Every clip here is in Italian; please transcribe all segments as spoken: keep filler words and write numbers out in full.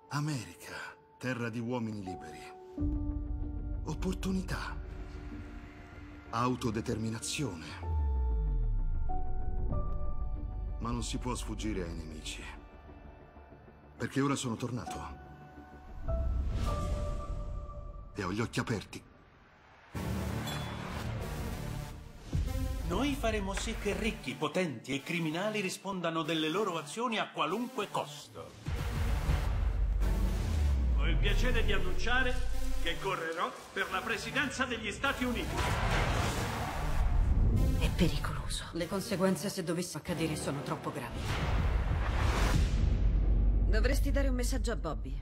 America, terra di uomini liberi. Opportunità. Autodeterminazione. Ma non si può sfuggire ai nemici. Perché ora sono tornato. E ho gli occhi aperti. Noi faremo sì che ricchi, potenti e criminali rispondano delle loro azioni a qualunque costo. Ho il piacere di annunciare che correrò per la presidenza degli Stati Uniti. È pericoloso. Le conseguenze, se dovesse accadere, sono troppo gravi. Dovresti dare un messaggio a Bobby.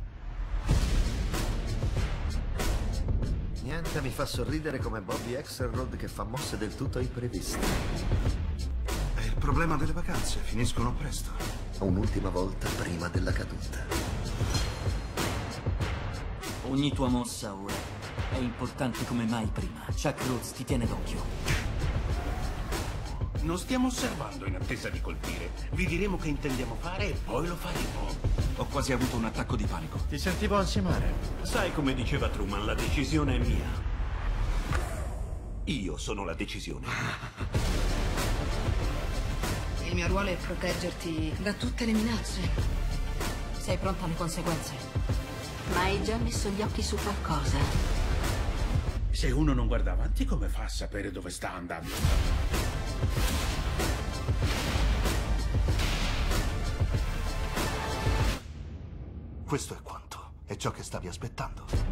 Niente mi fa sorridere come Bobby Axelrod che fa mosse del tutto impreviste. È il problema delle vacanze, finiscono presto. Un'ultima volta prima della caduta. Ogni tua mossa ora è importante come mai prima. Chuck Rhodes ti tiene d'occhio. Non stiamo osservando in attesa di colpire. Vi diremo che intendiamo fare e poi lo faremo. Ho quasi avuto un attacco di panico. Ti sentivo ansimare. Sai come diceva Truman, la decisione è mia. Io sono la decisione. Il mio ruolo è proteggerti da tutte le minacce. Sei pronta alle conseguenze? Ma hai già messo gli occhi su qualcosa? Se uno non guarda avanti, come fa a sapere dove sta andando? Questo è quanto. È ciò che stavi aspettando.